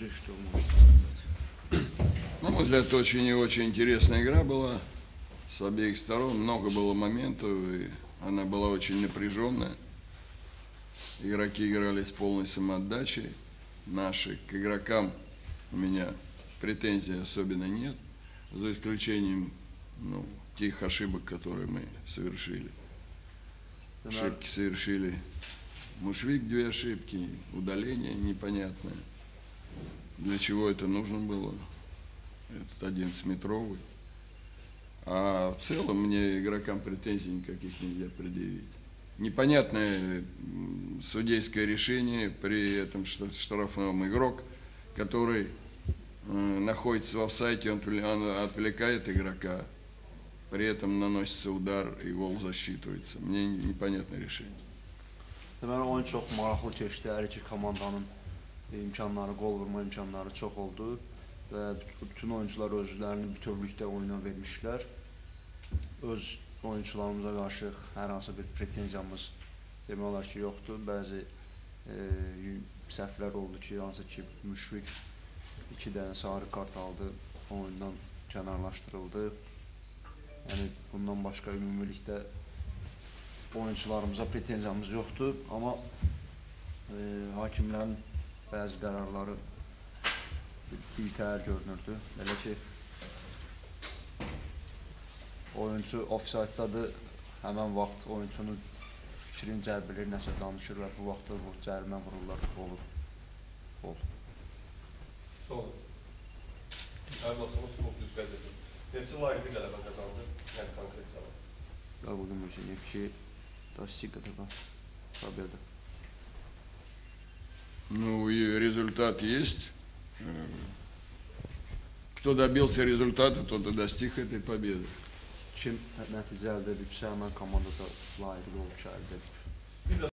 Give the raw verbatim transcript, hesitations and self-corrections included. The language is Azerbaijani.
что можете сказать? На мой взгляд, очень и очень интересная игра была с обеих сторон. Много было моментов, и она была очень напряженная. Игроки играли с полной самоотдачей. Наши к игрокам у меня претензий особенно нет, за исключением ну, тех ошибок, которые мы совершили. Ошибки совершили Мушвик, две ошибки, удаление непонятное. Для чего это нужно было? Этот одиннадцатиметровый. А в целом мне игрокам претензий никаких нельзя предъявить. Непонятное судейское решение, при этом штрафном игрок, который э, находится в офсайде, он отвлекает игрока, при этом наносится удар и гол засчитывается. Мне непонятное решение. Deməli, oyun çox maraqlı keçdi. Hər iki komandanın imkanları, qol vurma imkanları çox oldu və bütün oyuncular özlərini bütövlükdə oyuna vermişlər. Öz oyuncularımıza qarşı hər hansı bir pretenziyamız demək olar ki, yoxdur. Bəzi e, səhvlər oldu ki, hansı ki, Müşvik iki dənə sarı kart aldı, oyundan kənarlaşdırıldı. Yəni, bundan başqa ümumilikdə oyuncularımıza pretenziyamız yoxdur, amma e, hakimlərin bəzi qərarları birtəhər görünürdü. Elə ki, oyuncu ofsayddadır, həmən vaxt oyuncunun fikrini cəlb edir, nəsə danışır və bu vaxtda bu cərimə vururlar, olur. Ol. Sonra, Ərbasımız Sport Düz qəzeti. Neçə layiqli qələbə qazandı, yəni konkret zaman? Я буду думать, что достиг этого победы. Ну и результат есть. Кто добился результата, тот и достиг этой победы. Kim nəticə əldə edibsə, həmən komandada layiqli olub ki, əldə edib.